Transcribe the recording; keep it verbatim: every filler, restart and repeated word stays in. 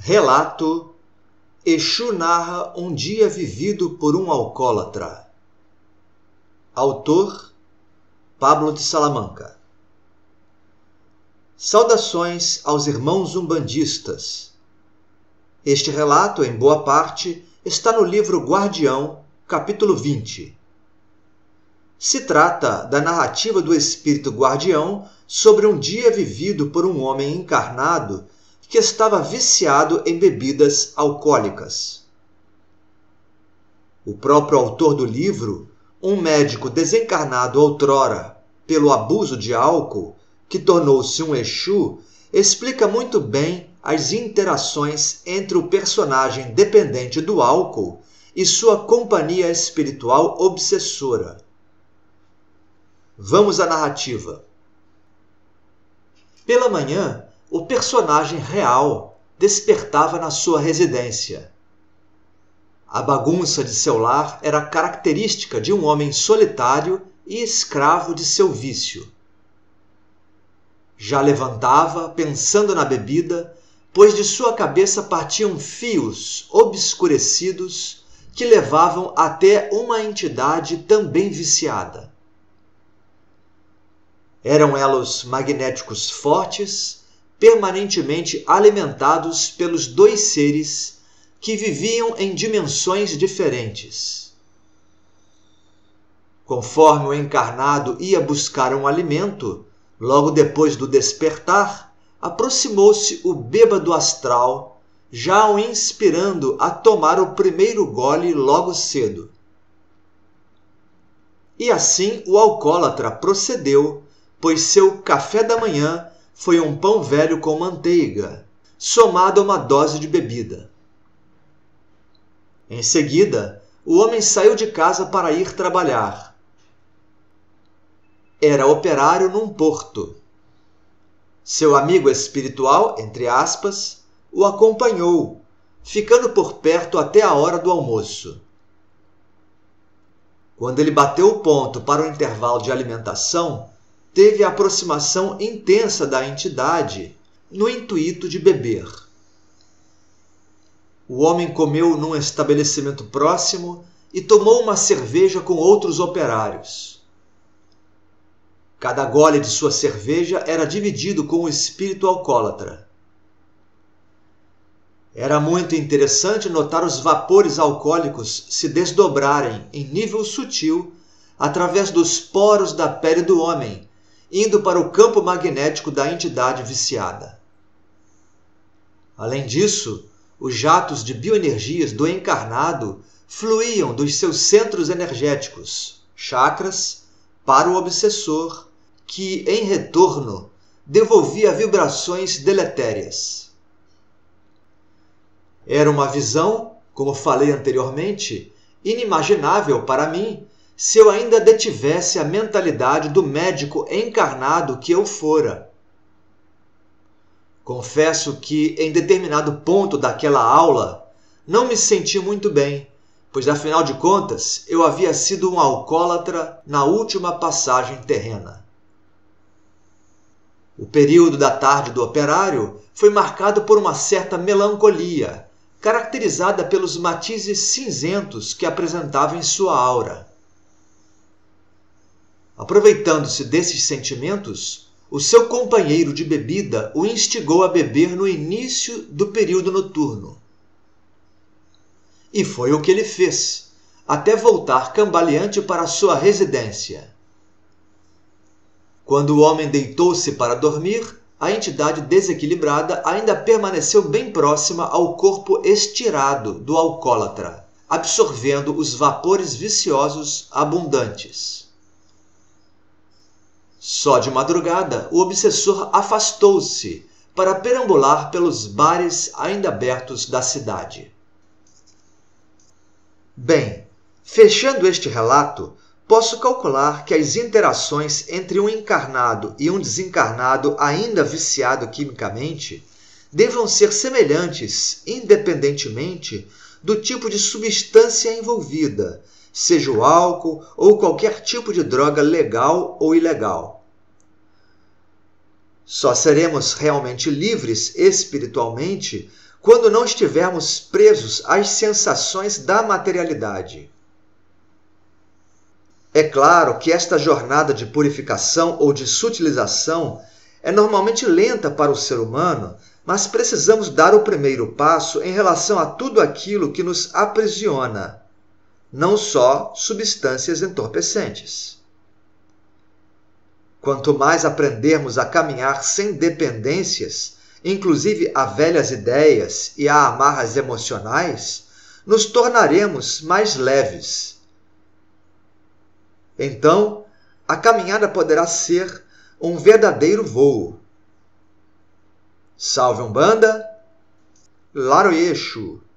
Relato: Exu narra um dia vivido por um alcoólatra. Autor: Pablo de Salamanca. Saudações aos irmãos umbandistas. Este relato, em boa parte, está no livro Guardião, capítulo vinte. Se trata da narrativa do espírito guardião sobre um dia vivido por um homem encarnado que estava viciado em bebidas alcoólicas. O próprio autor do livro, um médico desencarnado outrora pelo abuso de álcool, que tornou-se um Exu, explica muito bem as interações entre o personagem dependente do álcool e sua companhia espiritual obsessora. Vamos à narrativa. Pela manhã, o personagem real despertava na sua residência. A bagunça de seu lar era característica de um homem solitário e escravo de seu vício. Já levantava, pensando na bebida, pois de sua cabeça partiam fios obscurecidos que levavam até uma entidade também viciada. Eram elos magnéticos fortes, permanentemente alimentados pelos dois seres que viviam em dimensões diferentes. Conforme o encarnado ia buscar um alimento, logo depois do despertar, aproximou-se o bêbado astral, já o inspirando a tomar o primeiro gole logo cedo. E assim o alcoólatra procedeu, pois seu café da manhã foi um pão velho com manteiga, somado a uma dose de bebida. Em seguida, o homem saiu de casa para ir trabalhar. Era operário num porto. Seu amigo espiritual, entre aspas, o acompanhou, ficando por perto até a hora do almoço. Quando ele bateu o ponto para o intervalo de alimentação, teve a aproximação intensa da entidade no intuito de beber. O homem comeu num estabelecimento próximo e tomou uma cerveja com outros operários. Cada gole de sua cerveja era dividido com o espírito alcoólatra. Era muito interessante notar os vapores alcoólicos se desdobrarem em nível sutil através dos poros da pele do homem, indo para o campo magnético da entidade viciada. Além disso, os jatos de bioenergias do encarnado fluíam dos seus centros energéticos, chakras, para o obsessor, que, em retorno, devolvia vibrações deletérias. Era uma visão, como falei anteriormente, inimaginável para mim, se eu ainda detivesse a mentalidade do médico encarnado que eu fora. Confesso que, em determinado ponto daquela aula, não me senti muito bem, pois, afinal de contas, eu havia sido um alcoólatra na última passagem terrena. O período da tarde do operário foi marcado por uma certa melancolia, caracterizada pelos matizes cinzentos que apresentava em sua aura. Aproveitando-se desses sentimentos, o seu companheiro de bebida o instigou a beber no início do período noturno. E foi o que ele fez, até voltar cambaleante para sua residência. Quando o homem deitou-se para dormir, a entidade desequilibrada ainda permaneceu bem próxima ao corpo estirado do alcoólatra, absorvendo os vapores viciosos abundantes. Só de madrugada, o obsessor afastou-se para perambular pelos bares ainda abertos da cidade. Bem, fechando este relato, posso calcular que as interações entre um encarnado e um desencarnado ainda viciado quimicamente devam ser semelhantes, independentemente do tipo de substância envolvida, seja o álcool ou qualquer tipo de droga legal ou ilegal. Só seremos realmente livres espiritualmente quando não estivermos presos às sensações da materialidade. É claro que esta jornada de purificação ou de sutilização é normalmente lenta para o ser humano, mas precisamos dar o primeiro passo em relação a tudo aquilo que nos aprisiona, não só substâncias entorpecentes. Quanto mais aprendermos a caminhar sem dependências, inclusive a velhas ideias e a amarras emocionais, nos tornaremos mais leves. Então, a caminhada poderá ser um verdadeiro voo. Salve Umbanda, Laroyeixo.